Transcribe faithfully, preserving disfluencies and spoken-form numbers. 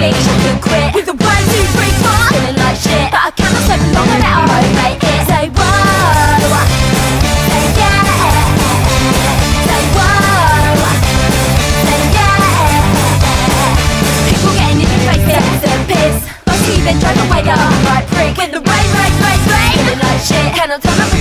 me, shouldn't quit. With the one, two, three, four, feeling like shit, but I cannot stay for long without a motivate it. Say whoa, say yeah, say whoa, say yeah. People getting in your face, it's a piss. Must even drive away the right prick. With the rain, rain, rain, rain, feeling like shit, cannot turn up.